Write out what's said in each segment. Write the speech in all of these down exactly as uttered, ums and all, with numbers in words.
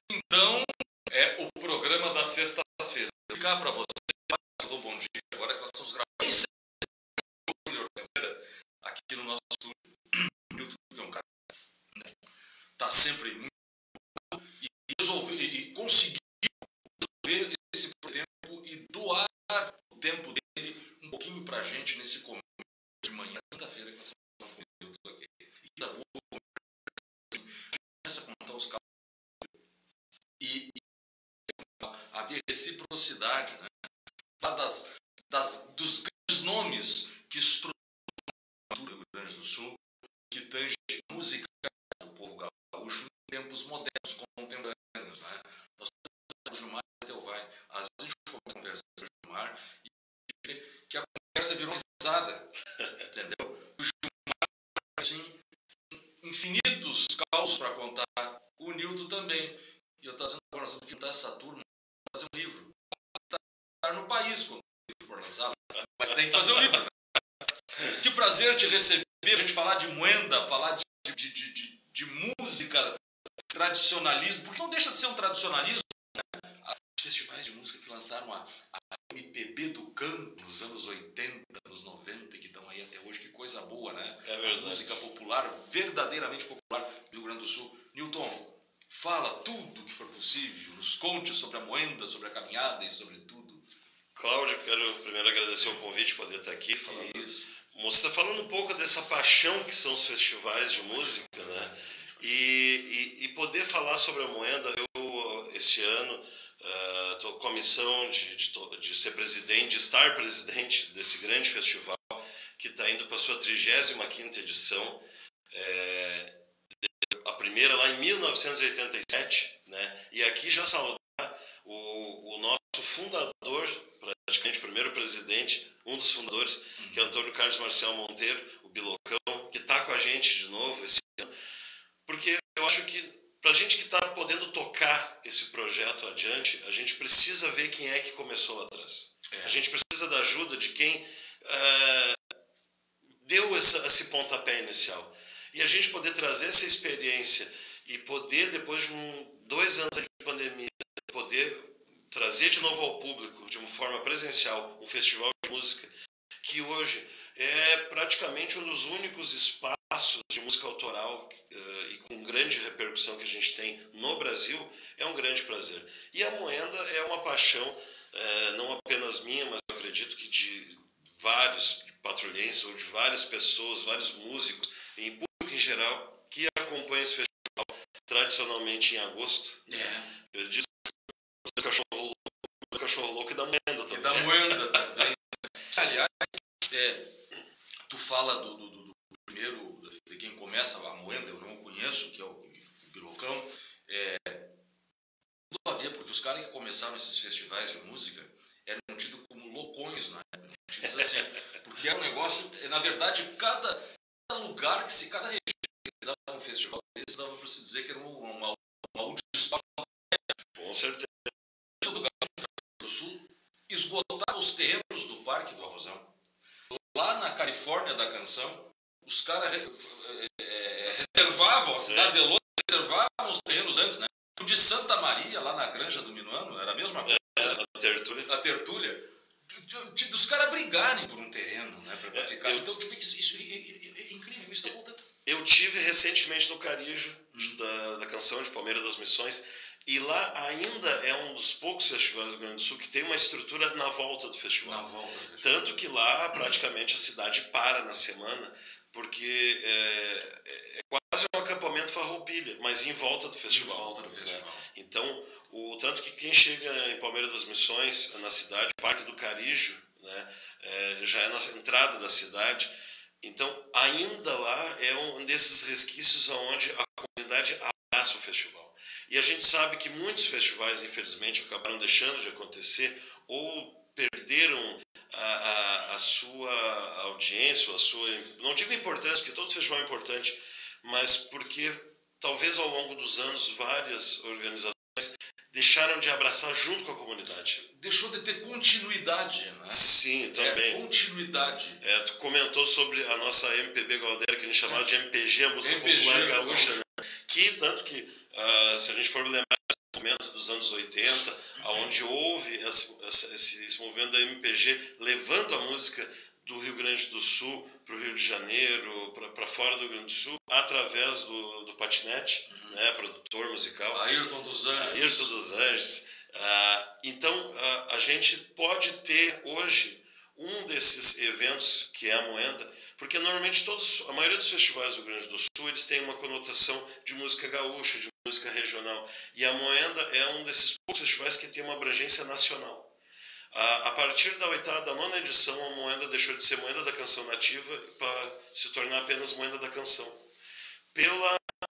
Então, é o programa da sexta-feira. Vou ficar para você, do bom dia, agora que nós estamos gravando aqui no nosso estúdio. Nilton, que é um cara que está sempre muito e resolver e conseguir resolver esse tempo e doar o tempo dele um pouquinho para a gente nesse começo de manhã, quinta-feira, que nós estamos com o Nilton aqui. E tá bom, começa a contar os carros e, e haver reciprocidade, né? Das, das, dos grandes nomes que estruturam a cultura do Rio Grande do Sul, que tange a música do povo gaúcho em tempos modernos, contemporâneos, né? Nós estamos com o Gilmar Teu vai, às vezes a gente começa a conversar com o Gilmar e vê que a conversa virou risada, entendeu? O Gilmar, assim, infinitos causos para contar, o Nilton também. E eu estou dizendo agora, nós vamos contar essa turma, fazer um livro. Estar no país quando o livro for lançado, mas tem que fazer um livro. Né? Que prazer te receber, a gente falar de moenda, falar de, de, de, de, de música, tradicionalismo, porque não deixa de ser um tradicionalismo, né? Os festivais de música que lançaram a, a M P B do campo nos anos oitenta, nos noventa, que estão aí até hoje, que coisa boa, né? É verdade. A música popular, verdadeiramente popular do Rio Grande do Sul. Nilton, fala tudo o que for possível, nos conte sobre a moenda, sobre a caminhada e sobre tudo. Cláudio, quero primeiro agradecer o convite, poder estar aqui falando. Isso. Você está falando um pouco dessa paixão que são os festivais de música, né? E, e, e poder falar sobre a moenda. Eu, esse ano, estou uh, com a missão de, de, de ser presidente, de estar presidente desse grande festival, que está indo para a sua trigésima quinta edição. É, a primeira lá em mil novecentos e oitenta e sete, né? E aqui já saudar o, o nosso fundador, praticamente o primeiro presidente, um dos fundadores, uhum. que é o Antônio Carlos Marcial Monteiro, o Bilocão, que está com a gente de novo esse ano, porque eu acho que para a gente que está podendo tocar esse projeto adiante, a gente precisa ver quem é que começou lá atrás. É. A gente precisa da ajuda de quem uh, deu essa, esse pontapé inicial. E a gente poder trazer essa experiência e poder, depois de um, dois anos de pandemia, poder trazer de novo ao público, de uma forma presencial, um festival de música, que hoje é praticamente um dos únicos espaços de música autoral uh, e com grande repercussão que a gente tem no Brasil, é um grande prazer. E a moenda é uma paixão, uh, não apenas minha, mas eu acredito que de vários patrulhenses, ou de várias pessoas, vários músicos, em público em geral, que acompanham esse festival tradicionalmente em agosto. É. Eu disse que o cachorro, o cachorro louco e da moenda também. E da moenda também. Aliás, é, tu fala do, do, do, do primeiro, de quem começa a moenda, eu não o conheço, que é o, o Bilocão. É, tudo a ver, porque os caras que começaram esses festivais de música eram tidos como loucões, né? Tidos assim, porque era um negócio, na verdade, cada lugar, que se cada região realizava um festival desse, dava para se dizer que era uma, uma, uma auditória. Com certeza. Do Rio Grande do Sul, esgotava os terrenos do Parque do Arrozão. Lá na Califórnia da Canção, os caras é, é, reservavam, a cidade de Londres reservavam os terrenos antes, né? O de Santa Maria, lá na Granja do Minuano, era a mesma coisa. É, na Tertúlia. Na Tertúlia. De, de, dos caras brigarem por um terreno, né? Para é, ficar. Eu, então, tipo, isso, isso é, é, é incrível, isso está voltando. Eu tive recentemente no Carijo, hum. da, da Canção de Palmeira das Missões, e lá ainda é um dos poucos festivais do Rio Grande do Sul que tem uma estrutura na volta do festival. Na volta do festival. Tanto que lá praticamente a cidade para na semana, porque é, é quase um acampamento farroupilha, mas em volta do festival. Em volta do festival. Né? Então, o tanto que quem chega em Palmeira das Missões, na cidade, o Parque do Carijo, né, é, já é na entrada da cidade. Então, ainda lá é um desses resquícios onde a comunidade abraça o festival. E a gente sabe que muitos festivais, infelizmente, acabaram deixando de acontecer ou perderam a, a, a sua audiência, a sua, não digo importância, porque todo festival é importante, mas porque talvez ao longo dos anos várias organizações deixaram de abraçar junto com a comunidade. Deixou de ter continuidade, né? Sim, também. É, continuidade. É, tu comentou sobre a nossa M P B Galdéria, que a gente chamava é. de M P G, a música M P G, popular gaúcha, né? Que tanto que, uh, se a gente for lembrar, momento dos anos oitenta, onde houve esse, esse, esse movimento da M P G levando a música do Rio Grande do Sul para o Rio de Janeiro, para fora do Rio Grande do Sul, através do, do patinete, uhum. né, produtor musical. Ayrton dos Anjos. Ayrton dos Anjos. Ah, então, a, a gente pode ter hoje um desses eventos, que é a Moenda, porque normalmente todos, a maioria dos festivais do Rio Grande do Sul, eles têm uma conotação de música gaúcha, de música regional. E a Moenda é um desses poucos festivais que tem uma abrangência nacional. A partir da oitava, da nona edição, a Moenda deixou de ser Moenda da Canção Nativa para se tornar apenas Moenda da Canção. Pela,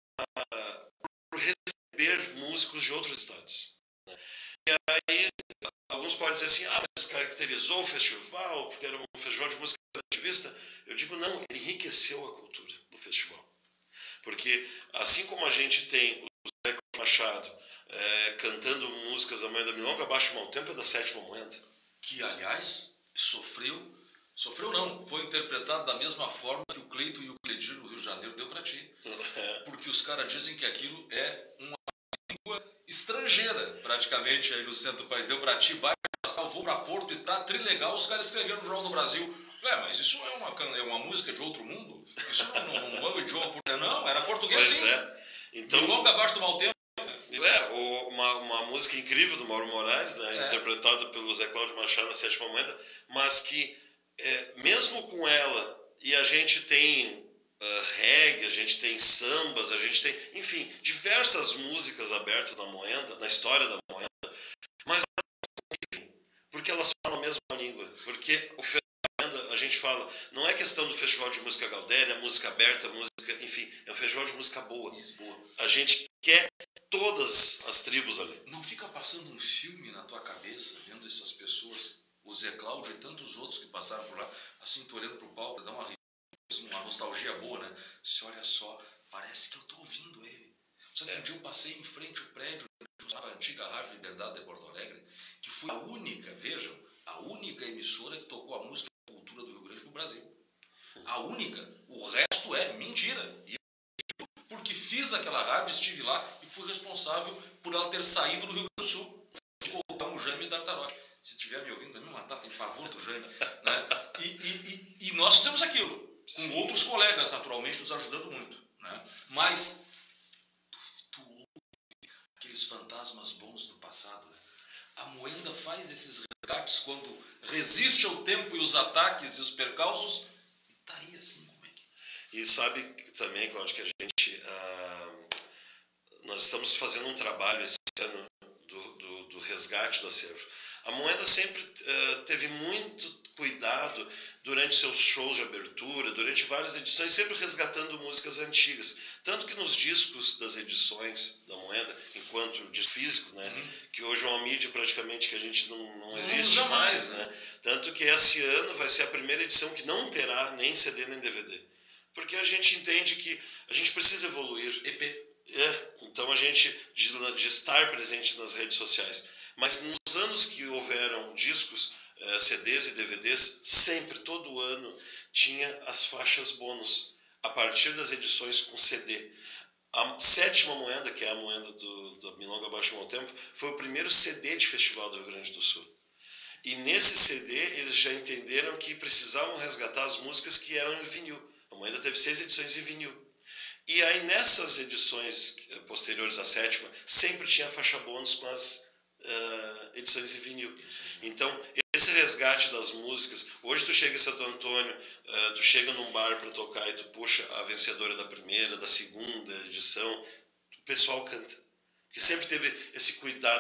por receber músicos de outros estados. E aí, alguns podem dizer assim, ah, mas caracterizou o festival, porque era um festival de música nativista. Eu digo, não, ele enriqueceu a cultura do festival. Porque, assim como a gente tem o Zé Machado, É, cantando músicas da Moenda Milonga, Abaixo o Mau Tempo é da sétima Moenda. Que, aliás, sofreu, sofreu não, foi interpretado da mesma forma que o Cleito e o Cledir no Rio de Janeiro deu para ti. É. Porque os caras dizem que aquilo é uma língua estrangeira, praticamente, aí no centro do país. Deu para ti, vai, eu vou para Porto e tá trilegal, os caras escreveram no Jornal do Brasil. É, mas isso é uma, é uma música de outro mundo? Isso não, não, não é o idioma português, não, era português pois sim. É. Então, Milonga Abaixo do Mau Tempo. É, uma, uma música incrível do Mauro Moraes, né, é. interpretada pelo Zé Cláudio Machado na sétima Moenda, mas que, é, mesmo com ela, e a gente tem uh, reggae, a gente tem sambas, a gente tem, enfim, diversas músicas abertas na Moenda, na história da Moenda, mas porque elas falam a mesma língua, porque o festival, a gente fala, não é questão do festival de música gaudéria, música aberta, música, enfim, é um festival de música boa. Isso, boa. A gente quer todas as tribos ali. Não fica passando um filme na tua cabeça, vendo essas pessoas, o Zé Cláudio e tantos outros que passaram por lá, assim, tu olhando pro palco, dá uma, uma nostalgia boa, né? Se olha só, parece que eu tô ouvindo ele. Sabe que um dia eu passei em frente ao prédio da antiga Rádio Liberdade de Porto Alegre, que foi a única, vejam, a única emissora que tocou a música e a cultura do Rio Grande no Brasil. A única. O resto é mentira. E porque fiz aquela rádio, estive lá e fui responsável por ela ter saído do Rio Grande do Sul. O Jaime Dartarotti. Se estiver me ouvindo, vai me matar, tem pavor do Jaime. Né? E, e, e, e nós fizemos aquilo, com Sim. outros colegas, naturalmente, nos ajudando muito. Né? Mas tu, tu ouve aqueles fantasmas bons do passado. Né? A Moenda faz esses resgates quando resiste ao tempo e os ataques e os percalços, e tá aí assim, como é que... E sabe também, Cláudio, que a gente, ah, nós estamos fazendo um trabalho esse ano do, do, do resgate do acervo. A Moenda sempre uh, teve muito cuidado durante seus shows de abertura, durante várias edições, sempre resgatando músicas antigas. Tanto que nos discos das edições da Moenda, enquanto disco físico, né, uhum. que hoje é uma mídia praticamente que a gente não, não existe não, mais, né? Tanto que esse ano vai ser a primeira edição que não terá nem C D nem D V D. Porque a gente entende que a gente precisa evoluir. E P. É, então a gente, de, de estar presente nas redes sociais. Mas nos anos que houveram discos, eh, C Ds e D V Ds, sempre, todo ano, tinha as faixas bônus, a partir das edições com C D. A sétima Moenda, que é a Moenda do, do Milonga Abaixo o Mau Tempo, foi o primeiro C D de festival do Rio Grande do Sul. E nesse C D, eles já entenderam que precisavam resgatar as músicas que eram em vinil. A Moenda teve seis edições em vinil. E aí, nessas edições posteriores à sétima, sempre tinha faixa bônus com as uh, edições em vinil. Então, esse resgate das músicas... Hoje tu chega em Santo Antônio, uh, tu chega num bar para tocar e tu puxa a vencedora da primeira, da segunda edição, o pessoal canta. Porque sempre teve esse cuidado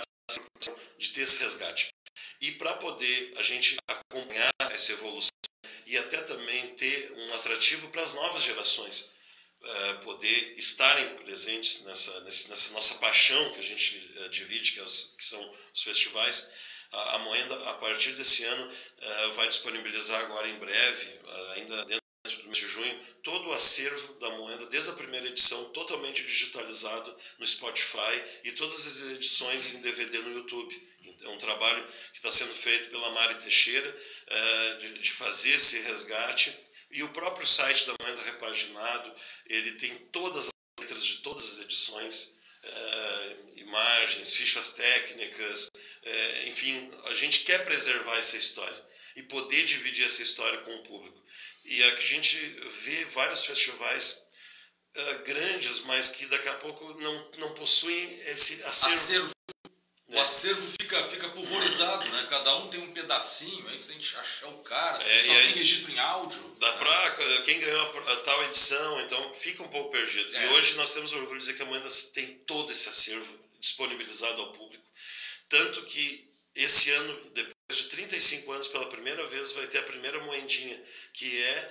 de ter esse resgate. E para poder a gente acompanhar essa evolução e até também ter um atrativo para as novas gerações, uh, poder estarem presentes nessa, nessa nossa paixão que a gente uh, divide, que, é os, que são os festivais. A, a Moenda, a partir desse ano, uh, vai disponibilizar agora em breve, uh, ainda dentro do mês de junho, todo o acervo da Moenda, desde a primeira edição, totalmente digitalizado no Spotify e todas as edições em D V D no YouTube. É um trabalho que está sendo feito pela Mari Teixeira, de, de fazer esse resgate. E o próprio site da Moenda Repaginado, ele tem todas as letras de todas as edições uh, imagens, fichas técnicas, uh, enfim, a gente quer preservar essa história e poder dividir essa história com o público. E aqui a gente vê vários festivais uh, grandes, mas que daqui a pouco não, não possuem esse acervo. acervo. O acervo fica, fica pulverizado, né? Cada um tem um pedacinho, aí tem que achar o cara, é, só aí, tem registro em áudio. Da né? pra, quem ganhou a, a tal edição, então fica um pouco perdido. É. E hoje nós temos orgulho de dizer que a Moenda tem todo esse acervo disponibilizado ao público. Tanto que esse ano, depois de trinta e cinco anos, pela primeira vez, vai ter a primeira moendinha, que é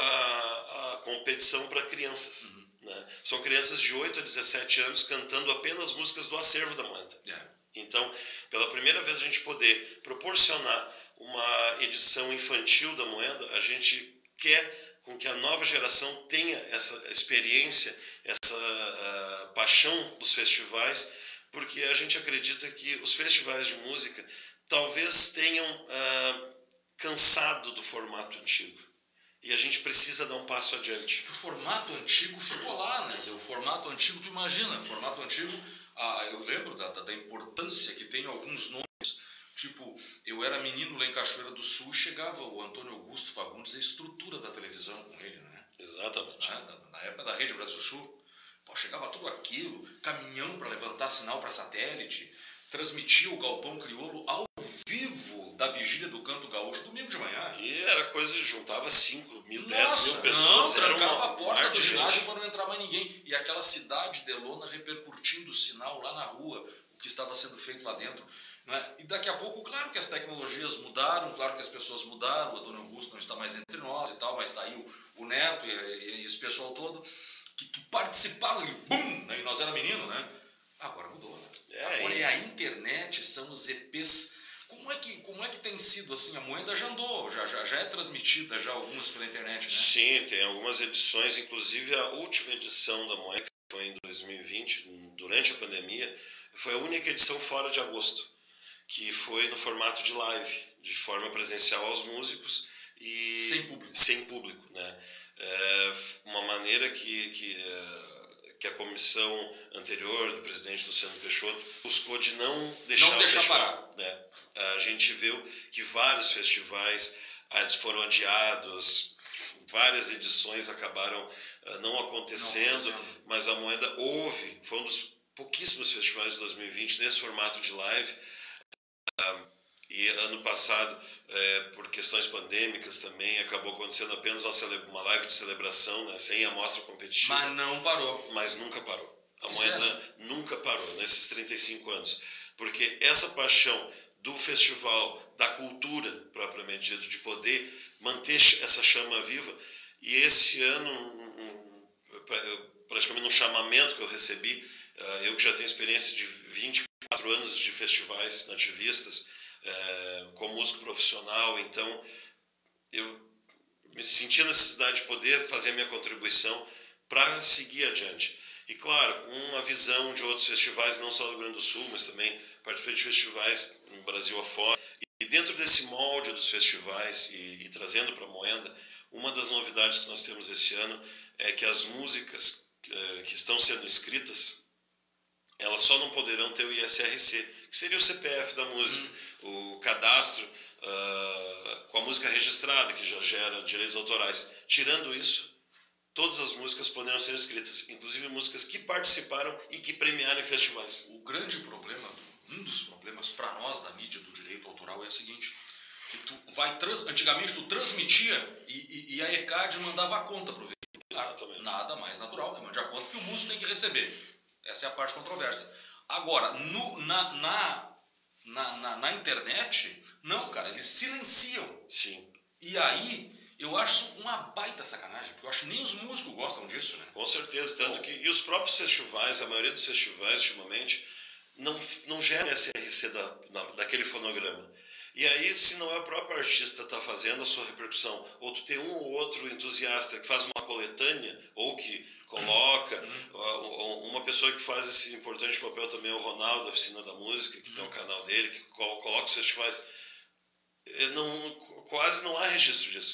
a, a competição para crianças. Uhum. Né? São crianças de oito a dezessete anos cantando apenas músicas do acervo da Moenda. É. Então, pela primeira vez a gente poder proporcionar uma edição infantil da Moenda, a gente quer com que a nova geração tenha essa experiência, essa uh, paixão dos festivais, porque a gente acredita que os festivais de música talvez tenham uh, cansado do formato antigo. E a gente precisa dar um passo adiante. O formato antigo ficou lá, né? O formato antigo, tu imagina, o formato antigo... Ah, eu lembro da, da, da importância que tem alguns nomes, tipo, eu era menino lá em Cachoeira do Sul, chegava o Antônio Augusto Fagundes, a estrutura da televisão com ele, né? Exatamente. Né? Da, na época da Rede Brasil Sul, pô, chegava tudo aquilo, caminhão para levantar sinal para satélite, transmitia o Galpão Crioulo ao vivo da vigília do Canto Gaúcho, domingo de manhã. E era coisa que juntava cinco mil, dez mil pessoas. Não, trancava a porta do ginásio para não entrar mais ninguém. E aquela cidade de lona repercutindo o sinal lá na rua, o que estava sendo feito lá dentro. Não é? E daqui a pouco, claro que as tecnologias mudaram, claro que as pessoas mudaram, o Antônio Augusto não está mais entre nós e tal, mas está aí o, o Neto e, e, e esse pessoal todo que, que participaram e bum, né? E nós era menino, né? Agora mudou, né? É, Agora é a internet, são os E Pês. Como é que, como é que tem sido assim? A Moenda já andou, já, já, já é transmitida já algumas pela internet, né? Sim, tem algumas edições, inclusive a última edição da Moenda, que foi em dois mil e vinte, durante a pandemia, foi a única edição fora de agosto, que foi no formato de live, de forma presencial aos músicos e sem público. Sem público, né? É uma maneira que, que que a comissão anterior do presidente Luciano Peixoto buscou de não deixar, não deixar festival, parar. Né? A gente viu que vários festivais eles foram adiados, várias edições acabaram não acontecendo, não, mas a Moenda houve, foi um dos pouquíssimos festivais de dois mil e vinte nesse formato de live. E ano passado, é, por questões pandêmicas também, acabou acontecendo apenas uma, uma live de celebração, né, sem amostra competitiva. Mas não parou. Mas nunca parou. A Moenda é. nunca parou nesses trinta e cinco anos. Porque essa paixão do festival, da cultura propriamente dito, de poder manter essa chama viva. E esse ano, um, um, praticamente um chamamento que eu recebi, eu que já tenho experiência de vinte e quatro anos de festivais nativistas, É, como músico profissional, então eu me senti a necessidade de poder fazer a minha contribuição para seguir adiante. E claro, com uma visão de outros festivais, não só do Rio Grande do Sul, mas também participei de festivais no Brasil afora. E dentro desse molde dos festivais e, e trazendo para a Moenda, uma das novidades que nós temos esse ano é que as músicas eh, que estão sendo escritas, elas só não poderão ter o I S R C, que seria o C P F da música, hum. o cadastro uh, com a música registrada, que já gera direitos autorais. Tirando isso, todas as músicas poderão ser escritas, inclusive músicas que participaram e que premiaram em festivais. O grande problema, um dos problemas para nós da mídia do direito autoral é o seguinte, que tu vai trans, antigamente tu transmitia e, e, e a ECAD mandava a conta para o veículo. Exatamente. Nada mais natural que mande a conta que o músico tem que receber. Essa é a parte controversa. Agora, no, na, na, na, na, na internet, não, cara, eles silenciam. Sim. E aí, eu acho uma baita sacanagem, porque eu acho que nem os músicos gostam disso, né? Com certeza, tanto que... E os próprios festivais, a maioria dos festivais, ultimamente, não, não geram S R C da, da, daquele fonograma. E aí, se não é o próprio artista que está fazendo a sua repercussão, ou tu tem um ou outro entusiasta que faz uma coletânea, ou que coloca, uhum. uma pessoa que faz esse importante papel também é o Ronaldo, da Oficina da Música, que uhum. tem o canal dele, que coloca os festivais, não, quase não há registro disso.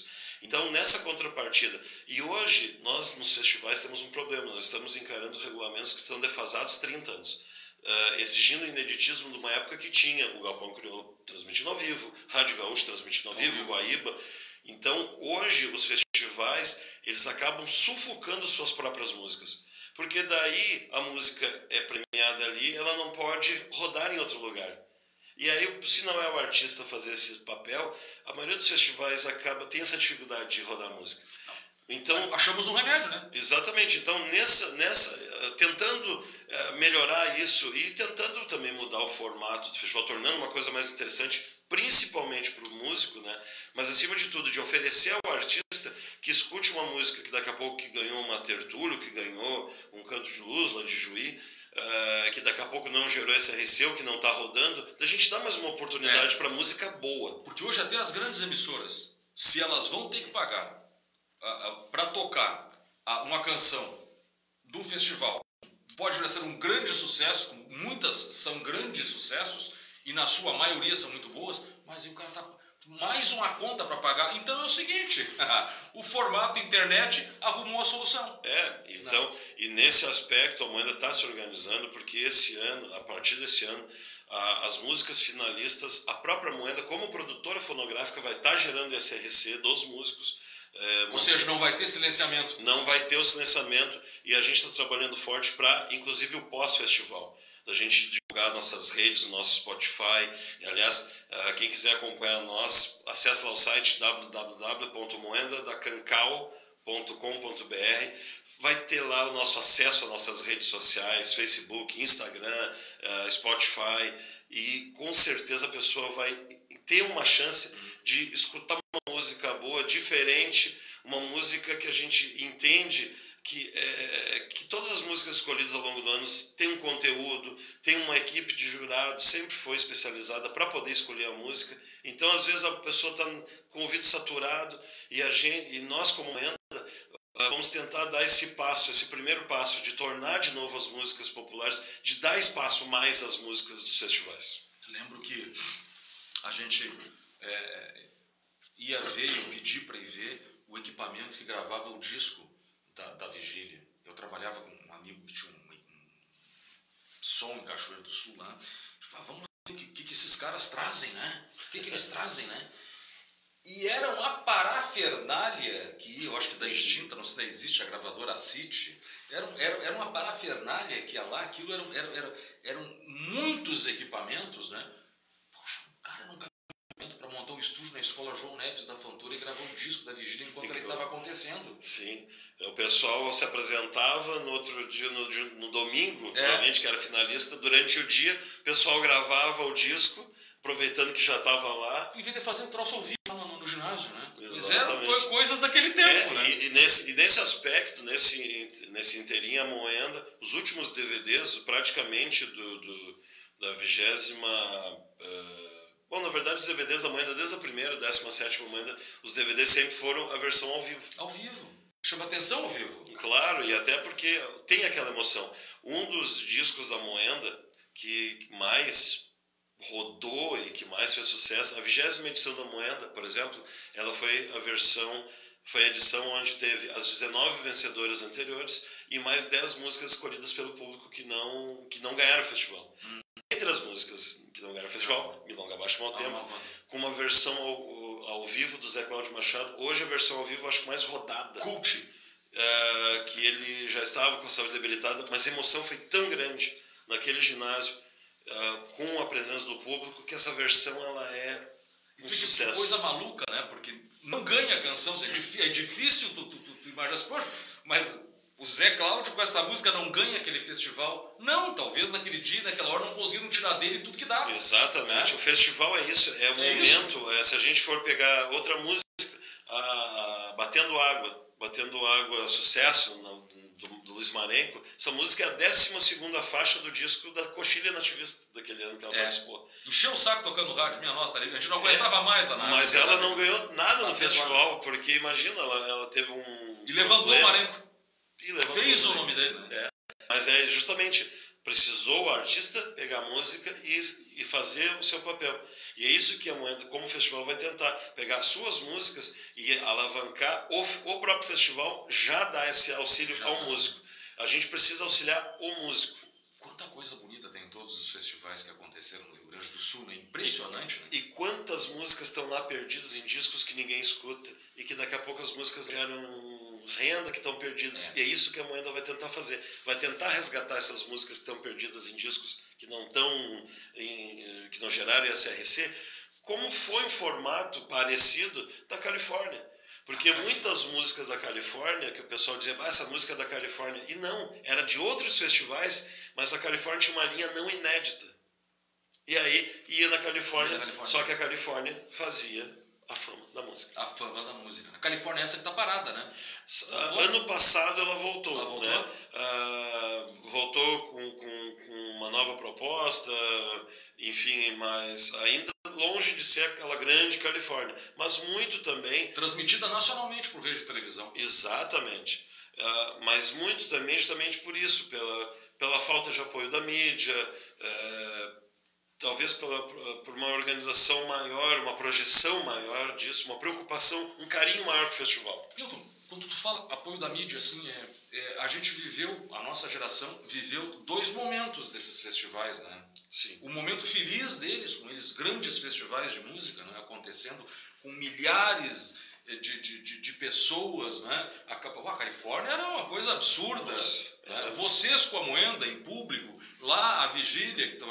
Então, nessa contrapartida, e hoje nós nos festivais temos um problema, nós estamos encarando regulamentos que estão defasados trinta anos, uh, exigindo o ineditismo de uma época que tinha o Galpão Crioulo transmitindo ao vivo, Rádio Gaúcho transmitindo ao vivo, Guaíba. Então, hoje os festivais, eles acabam sufocando suas próprias músicas, porque daí a música é premiada ali, ela não pode rodar em outro lugar. E aí, se não é o artista fazer esse papel, a maioria dos festivais acaba tem essa dificuldade de rodar música. Então, achamos um remédio, né? Exatamente. Então, nessa, nessa, tentando uh, melhorar isso e tentando também mudar o formato do festival, tornando uma coisa mais interessante, principalmente para o músico, né? Mas acima de tudo, de oferecer ao artista que escute uma música que daqui a pouco que ganhou uma Tertúlio, que ganhou um Canto de Luz lá de Juí, uh, que daqui a pouco não gerou esse R C, ou que não está rodando, da gente dar mais uma oportunidade é. para música boa. Porque hoje até as grandes emissoras, se elas vão ter que pagar para tocar uma canção do festival, pode ser um grande sucesso, muitas são grandes sucessos e na sua maioria são muito boas, mas aí o cara tá mais uma conta para pagar. Então é o seguinte, o formato internet arrumou a solução. É, então, Não. e nesse aspecto a Moenda está se organizando, porque esse ano, a partir desse ano, a, as músicas finalistas, a própria Moenda, como produtora fonográfica, vai estar tá gerando esse R C dos músicos. É, Ou seja, não vai ter silenciamento. Não vai ter o silenciamento, e a gente está trabalhando forte para, inclusive, o pós-festival. Da gente divulgar nossas redes, nosso Spotify. E, aliás, quem quiser acompanhar nós, acessa lá o site w w w ponto moenda da cancal ponto com ponto b r. Vai ter lá o nosso acesso às nossas redes sociais, Facebook, Instagram, Spotify. E com certeza a pessoa vai ter uma chance de escutar uma música boa, diferente, uma música que a gente entende que, é, que todas as músicas escolhidas ao longo do ano têm um conteúdo, tem uma equipe de jurados, sempre foi especializada para poder escolher a música. Então, às vezes, a pessoa está com o ouvido saturado e, a gente, e nós, como Moenda, vamos tentar dar esse passo, esse primeiro passo de tornar de novo as músicas populares, de dar espaço mais às músicas dos festivais. Lembro que a gente é, ia ver, eu pedi para ir ver o equipamento que gravava o disco da, da Vigília. Eu trabalhava com um amigo que tinha um, um som em Cachoeira do Sul lá. Eu falava, vamos ver o que, que, que esses caras trazem, né? O que, que eles trazem, né? E era uma parafernália que eu acho que da extinta, não sei se existe a gravadora City. Era, era, era uma parafernália que ia lá, aquilo eram, era, era, eram muitos equipamentos, né? Poxa, o cara não para montar um estúdio na escola João Neves da Fontoura e gravar um disco da Vigília enquanto ela estava acontecendo. Sim, o pessoal se apresentava no outro dia, no, no domingo, é. Realmente que era finalista, durante o dia o pessoal gravava o disco, aproveitando que já estava lá. Em vez de fazer um troço ao vivo no, no ginásio, né? Exatamente. Fizeram coisas daquele tempo, é, né? E, e, nesse, e nesse aspecto, nesse, nesse inteirinho, a Moenda, os últimos D V Ds, praticamente do, do, da vigésima... Uh, Bom, na verdade, os D V Ds da Moenda, desde a primeira, décima sétima Moenda, os D V Ds sempre foram a versão ao vivo. Ao vivo. Chama atenção ao vivo. Claro, e até porque tem aquela emoção. Um dos discos da Moenda que mais rodou e que mais fez sucesso, a vigésima edição da Moenda, por exemplo, ela foi a versão, foi a edição onde teve as dezenove vencedoras anteriores e mais dez músicas escolhidas pelo público que não, que não ganharam o festival. Hum. Entre as músicas que não ganharam o festival, Milonga Abaixo Mau Tempo, ah, com uma versão ao, ao vivo do Zé Cláudio Machado. Hoje a versão ao vivo acho que mais rodada. Cult. Uh, que ele já estava com a saúde debilitada, mas a emoção foi tão grande naquele ginásio, uh, com a presença do público, que essa versão ela é um que sucesso. Que coisa maluca, né? Porque não ganha a canção, é difícil, é difícil tu, tu, tu, tu imaginar, poxa, mas o Zé Cláudio com essa música não ganha aquele festival. Não, talvez naquele dia, naquela hora, não conseguiram tirar dele tudo que dava. Exatamente, né? O festival é isso, é o é momento, é, se a gente for pegar outra música, a, a Batendo Água, Batendo Água, sucesso no, do, do Luiz Marenco, essa música é a décima segunda faixa do disco da Coxilha Nativista daquele ano que ela é. participou. Encheu o saco tocando rádio, minha nossa, a gente não aguentava é. mais lá na Mas ela não ganhou nada no festival, porque imagina, ela, ela teve um... E levantou o Marenco. E levantou Fez o nome dele, né? É. Mas é justamente, Precisou o artista pegar a música e, e fazer o seu papel. E é isso que a Moenda, como festival, vai tentar. Pegar suas músicas e alavancar o, o próprio festival, já dá esse auxílio já ao dá. músico. A gente precisa auxiliar o músico. Quanta coisa bonita tem em todos os festivais que aconteceram no Rio Grande do Sul, né? Impressionante, né? E, e quantas músicas estão lá perdidas em discos que ninguém escuta e que daqui a pouco as músicas geram renda que estão perdidas. É. E é isso que a Moenda vai tentar fazer. Vai tentar resgatar essas músicas que estão perdidas em discos que não estão em, que não geraram I S R C, como foi um formato parecido da Califórnia. Porque muitas músicas da Califórnia, que o pessoal dizia, ah, essa música é da Califórnia, e não, era de outros festivais, mas a Califórnia tinha uma linha não inédita. E aí ia na Califórnia, Califórnia. Só que a Califórnia fazia a fama da música. A fama da música. A Califórnia é essa que está parada, né? Voltou? Ano passado ela voltou. Ela voltou? Né? Uh, voltou com, com, com uma nova proposta, enfim, mas ainda longe de ser aquela grande Califórnia. Mas muito também... Transmitida nacionalmente por rede de televisão. Exatamente. Uh, mas muito também justamente por isso, pela, pela falta de apoio da mídia, uh, talvez pela, por uma organização maior, uma projeção maior disso, uma preocupação, um carinho maior com o festival. Milton, quando tu fala apoio da mídia, assim, é, é, a gente viveu, a nossa geração viveu dois momentos desses festivais, né? Sim. O momento feliz deles, com eles grandes festivais de música, né, acontecendo com milhares de, de, de, de pessoas, né? A, a Califórnia era uma coisa absurda. Nossa, né? Vocês com a Moenda em público, lá a vigília que estava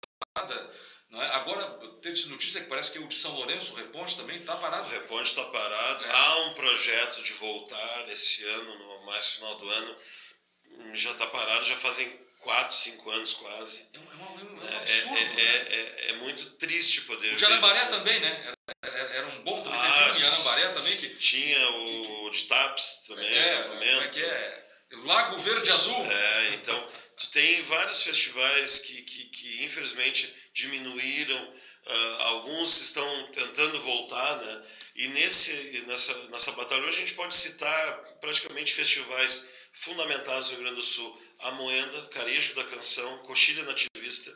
não é? Agora teve notícia que parece que o de São Lourenço, o Reponte, também está parado. O Reponte está parado. É. Há um projeto de voltar esse ano, no mais final do ano. Já está parado, já fazem quatro, cinco anos quase. É um, é um, é um é, absurdo. É, né? é, é, é muito triste poder. O de Arambaré também, né? Era, era, era um bom também. Ah, teve um de Arambaré também. Que, tinha o que, que, de Taps também. É, como é que é? Lago Verde Azul. É, então. Tu tem vários festivais que, que, que infelizmente diminuíram, uh, alguns estão tentando voltar, né? E nesse, nessa, nessa batalha hoje a gente pode citar praticamente festivais fundamentados no Rio Grande do Sul. A Moenda, Carejo da Canção, Coxilha Nativista,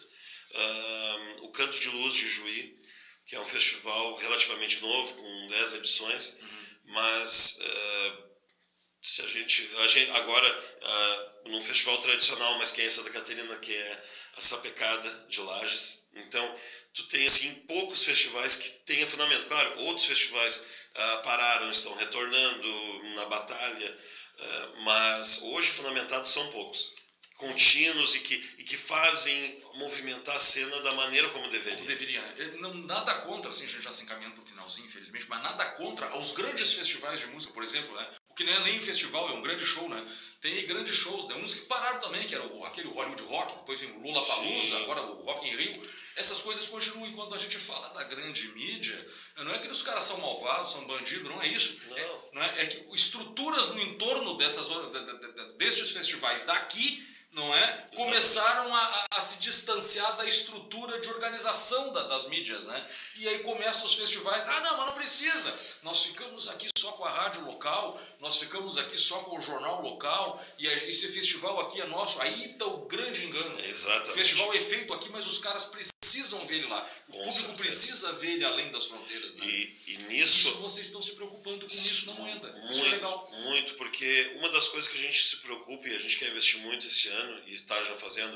uh, o Canto de Luz de Juí, que é um festival relativamente novo, com dez edições, uhum. mas... Uh, Se a gente, a gente agora, uh, num festival tradicional, mas que é em Santa Catarina, que é a Sapecada de Lages. Então, tu tem assim poucos festivais que tenham fundamento. Claro, outros festivais uh, pararam, estão retornando na batalha, uh, mas hoje fundamentados são poucos. Contínuos e que, e que fazem movimentar a cena da maneira como deveria. Como deveria. Não, nada contra, assim, a gente já se encaminhando para o finalzinho, infelizmente, mas nada contra aos grandes festivais de música, por exemplo, né? O que não é nem um festival, é um grande show, né? Tem aí grandes shows, né? Uns que pararam também, que era o, aquele Hollywood Rock, depois vem o Lollapalooza, agora o Rock in Rio. Essas coisas continuam. E quando a gente fala da grande mídia, não é que os caras são malvados, são bandidos, não é isso. Não. É, não é, é que estruturas no entorno dessas, desses festivais daqui, não é? Começaram a, a se distanciar da estrutura de organização da, das mídias, né? E aí começam os festivais, ah não, mas não precisa, nós ficamos aqui só com a rádio local, nós ficamos aqui só com o jornal local, e a, esse festival aqui é nosso, aí está o grande engano. É, exatamente. O festival é feito aqui, mas os caras precisam ver ele lá, o com público certeza. Precisa ver ele além das fronteiras, né? E, e nisso... Isso vocês estão se preocupando com isso na Moenda, muito, isso é legal. Muito, porque uma das coisas que a gente se preocupa e a gente quer investir muito esse ano, e está já fazendo,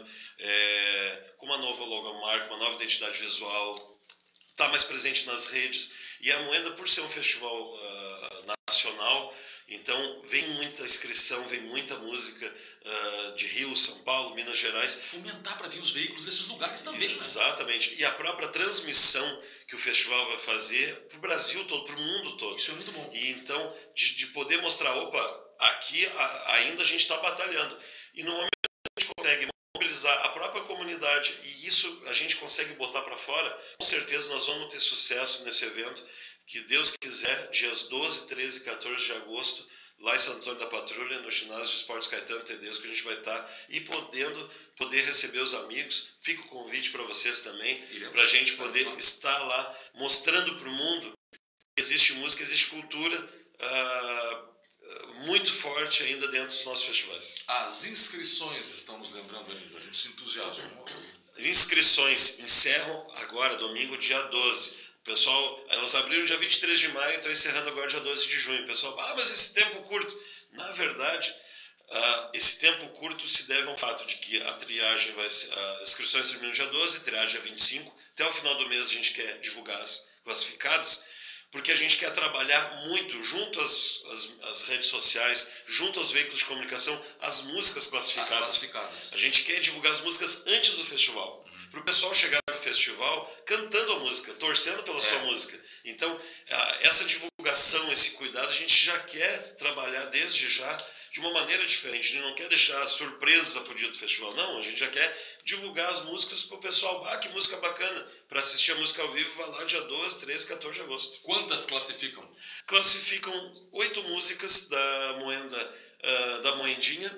é, com uma nova logomarca, uma nova identidade visual, está mais presente nas redes. E a Moenda, por ser um festival uh, nacional, então vem muita inscrição, vem muita música uh, de Rio, São Paulo, Minas Gerais. Fomentar para vir os veículos desses lugares também. Exatamente. Né? E a própria transmissão que o festival vai fazer para o Brasil todo, para o mundo todo. Isso é muito bom. E então, de, de poder mostrar, opa, aqui a, ainda a gente está batalhando. E no momento que a gente consegue mobilizar a própria comunidade e isso a gente consegue botar para fora, com certeza nós vamos ter sucesso nesse evento, que Deus quiser, dias doze, treze e quatorze de agosto, lá em Santo Antônio da Patrulha, no ginásio de esportes Caetano Tedesco, que a gente vai estar e podendo poder receber os amigos. Fica o convite para vocês também, para a gente poder estar lá mostrando para o mundo que existe música, existe cultura, uh, muito forte ainda dentro dos nossos festivais. As inscrições estão nos lembrando ainda, a gente se entusiasma. Inscrições encerram agora, domingo, dia doze. O pessoal, elas abriram dia vinte e três de maio e estão encerrando agora dia doze de junho. O pessoal, ah, mas esse tempo curto. Na verdade, uh, esse tempo curto se deve ao fato de que a triagem vai ser, as inscrições terminam dia doze, a triagem dia vinte e cinco. Até o final do mês a gente quer divulgar as classificadas, porque a gente quer trabalhar muito junto às, às, às redes sociais, junto aos veículos de comunicação, as músicas classificadas. As classificadas. A gente quer divulgar as músicas antes do festival, uhum. para o pessoal chegar no festival cantando a música, torcendo pela é. sua música. Então, essa divulgação, esse cuidado, a gente já quer trabalhar desde já de uma maneira diferente. A gente não quer deixar surpresas para o dia do festival, não. A gente já quer divulgar as músicas para o pessoal. Ah, que música bacana. Para assistir a música ao vivo, vai lá dia doze, treze, quatorze de agosto. Quantas classificam? Classificam oito músicas da moenda, uh, da Moendinha.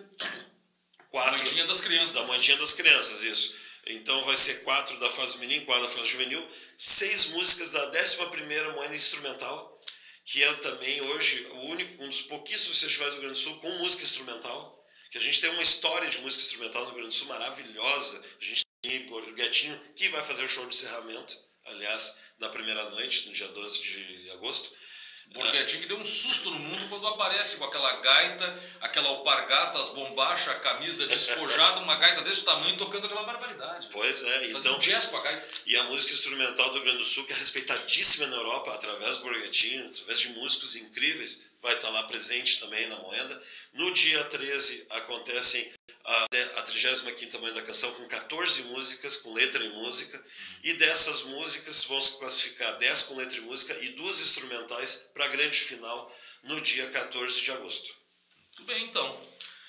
Quatro, Moendinha das crianças. Da Moendinha das crianças, isso. Então vai ser quatro da fase menina, quatro da fase juvenil. Seis músicas da décima primeira moenda instrumental, que é também hoje o único, um dos pouquíssimos festivais do Rio Grande do Sul com música instrumental, que a gente tem uma história de música instrumental no Rio Grande do Sul maravilhosa. A gente tem o Borguetinho, que vai fazer o show de encerramento, aliás, na primeira noite, no dia doze de agosto. Borguetinho que deu um susto no mundo quando aparece com aquela gaita, aquela alpargata, as bombachas, a camisa despojada, uma gaita desse tamanho tocando aquela barbaridade. Pois é, Fazendo então. Um jazz com a gaita. E a música instrumental do Rio Grande do Sul, que é respeitadíssima na Europa, através do Borguetinho, através de músicos incríveis, vai estar lá presente também na moenda. No dia treze acontecem a, a trigésima quinta Moenda da Canção com quatorze músicas, com letra e música, uhum. e dessas músicas vão se classificar dez com letra e música e duas instrumentais para a grande final no dia quatorze de agosto. Tudo bem, então.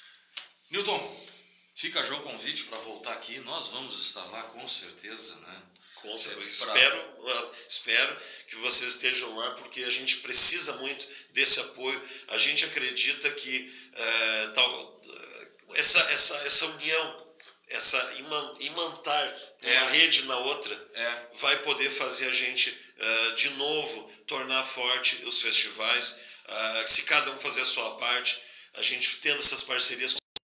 Newton, fica já o convite para voltar aqui, nós vamos estar lá com certeza, né? Com certeza. Pra... Espero, espero que vocês estejam lá, porque a gente precisa muito desse apoio. A gente acredita que é, tal, essa, essa, essa união, essa iman, imantar é. uma rede na outra, é. vai poder fazer a gente, uh, de novo, tornar forte os festivais. Uh, se cada um fazer a sua parte, a gente tendo essas parcerias,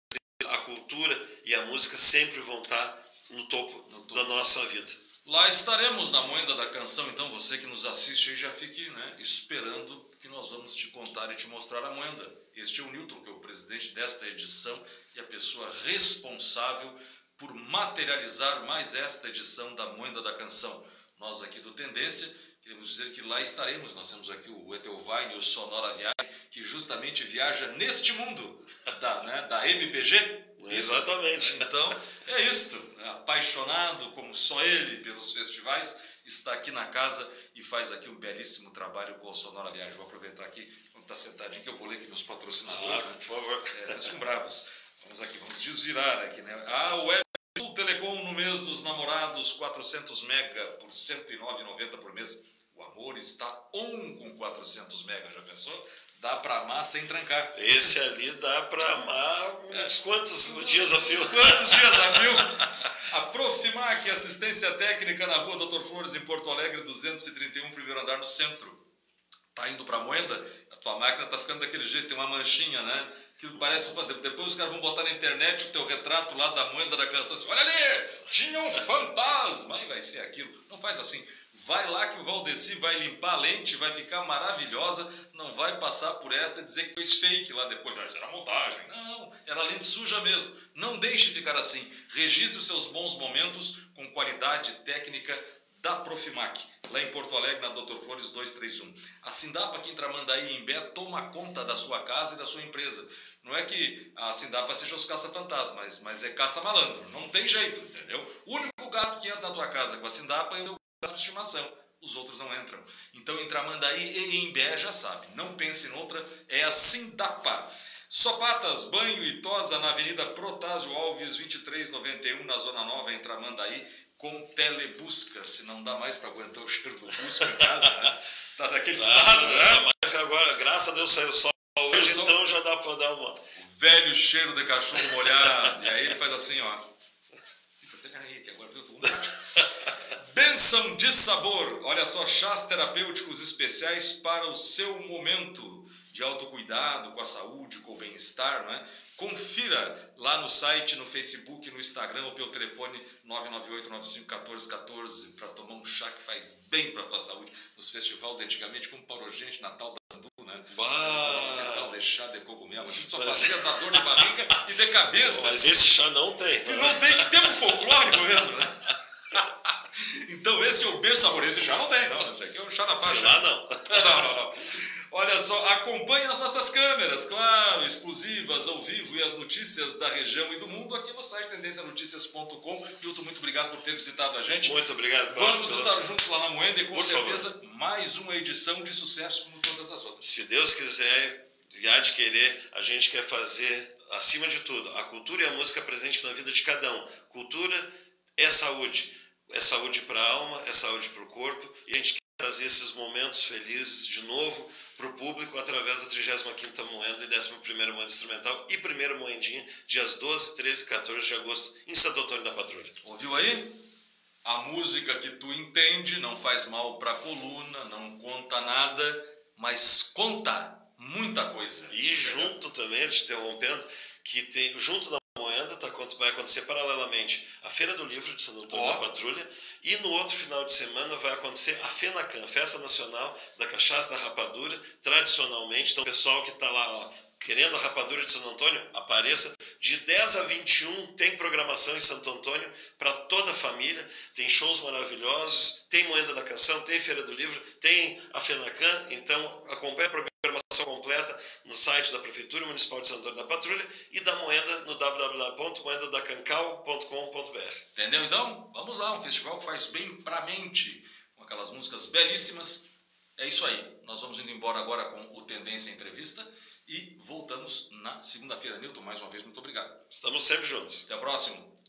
a cultura e a música sempre vão estar no topo, no topo. da nossa vida. Lá estaremos na Moenda da Canção, então você que nos assiste aí já fique, né, esperando que nós vamos te contar e te mostrar a moenda. Este é o Newton, que é o presidente desta edição e a pessoa responsável por materializar mais esta edição da Moenda da Canção. Nós aqui do Tendência queremos dizer que lá estaremos. Nós temos aqui o Etelvine, o Sonora Viagem, que justamente viaja neste mundo da, né, da M P G. Exatamente. Então, é isto. Apaixonado como só ele pelos festivais, está aqui na casa e faz aqui um belíssimo trabalho com o Sonora Viagem. Vou aproveitar aqui, quando está sentadinho, que eu vou ler aqui meus patrocinadores. Ah, por favor. É, eles são bravos. Vamos aqui, vamos desvirar aqui, né? Ah, o Web Sul Telecom no mês dos namorados, quatrocentos mega por cento e nove reais e noventa centavos por mês. O amor está on com quatrocentos mega, já pensou? Dá para amar sem trancar. Esse ali dá para amar uns quantos dias a fio? Uns quantos dias a fio? A Profimac, assistência técnica na rua Doutor Flores, em Porto Alegre, duzentos e trinta e um, primeiro andar, no centro. Tá indo para Moenda? A tua máquina tá ficando daquele jeito, tem uma manchinha, né? Que parece, depois os caras vão botar na internet o teu retrato lá da Moenda da Canção. Olha ali, tinha um fantasma. Aí vai ser aquilo. Não faz assim. Vai lá que o Valdeci vai limpar a lente, vai ficar maravilhosa, não vai passar por esta e dizer que fez fake lá depois. Mas era montagem. Não, era lente suja mesmo. Não deixe ficar assim. Registre os seus bons momentos com qualidade técnica da Profimac, lá em Porto Alegre, na Doutor Flores duzentos e trinta e um. A Sindapa aqui em Tramandaí e em Bé toma conta da sua casa e da sua empresa. Não é que a Sindapa seja os caça-fantasmas, mas, mas é caça-malandro. Não tem jeito, entendeu? O único gato que entra na tua casa com a Sindapa é o gato de estimação. Os outros não entram. Então, em Tramandaí e em Bé, já sabe. Não pense em outra, é a Sindapa. Sopatas, banho e tosa na Avenida Protásio Alves, vinte e três noventa e um, na Zona Nova, em Tramandaí, com telebusca. Se não dá mais para aguentar o cheiro do busco em casa, né? Tá daquele não, estado, não, né? Não, mas agora, graças a Deus, saiu sol. Hoje, sol. Então, já dá para dar uma... O velho cheiro de cachorro molhado. E aí ele faz assim, ó. Peraí, que agora eu tô... Bênção de sabor. Olha só, chás terapêuticos especiais para o seu momento de autocuidado com a saúde, com o bem-estar, não é? Confira lá no site, no Facebook, no Instagram ou pelo telefone nove nove oito nove cinco um quatro um quatro para tomar um chá que faz bem para a tua saúde. Nos festivais de antigamente, como parou gente, Natal da Sandu, né? Natal de chá de cogumelo. A gente só fazia da dor de barriga e de cabeça. Mas esse chá não tem. E não tem, que ter um folclórico mesmo, né? Então esse é o bem sabor, esse chá não tem, não. Esse aqui é um chá na faixa. Lá não. Não, não, não. Olha só, acompanhe as nossas câmeras, claro, exclusivas, ao vivo, e as notícias da região e do mundo aqui no site tendência noticias ponto com. Hilton, muito obrigado por ter visitado a gente. Muito obrigado. Vamos pela... estar juntos lá na Moenda e com por certeza favor. Mais uma edição de sucesso como todas as outras. Se Deus quiser, e há de querer, a gente quer fazer, acima de tudo, a cultura e a música presente na vida de cada um. Cultura é saúde. É saúde para a alma, é saúde para o corpo, e a gente quer trazer esses momentos felizes de novo para o público através da trigésima quinta Moenda e décima primeira Moenda Instrumental e primeira Moendinha, dias doze, treze e quatorze de agosto, em Santo Antônio da Patrulha. Ouviu aí? A música que tu entende não faz mal para a coluna, não conta nada, mas conta muita coisa. E junto também, te interrompendo, que tem, junto da Moenda tá, vai acontecer paralelamente a Feira do Livro de Santo Antônio oh. da Patrulha, e no outro final de semana vai acontecer a FENACAN, Festa Nacional da Cachaça da Rapadura, tradicionalmente. Então o pessoal que está lá ó, querendo a rapadura de Santo Antônio, apareça. De dez a vinte e um tem programação em Santo Antônio para toda a família, tem shows maravilhosos, tem Moenda da Canção, tem Feira do Livro, tem a FENACAN, então acompanhe a programação completa no site da Prefeitura Municipal de Santo Antônio da Patrulha e da Moenda no w w w ponto moenda da cancal ponto com ponto b r. Entendeu então? Vamos lá, um festival que faz bem para a mente, com aquelas músicas belíssimas. É isso aí, nós vamos indo embora agora com o Tendência Entrevista e voltamos na segunda-feira. Nilton, mais uma vez, muito obrigado. Estamos sempre juntos. Até a próxima.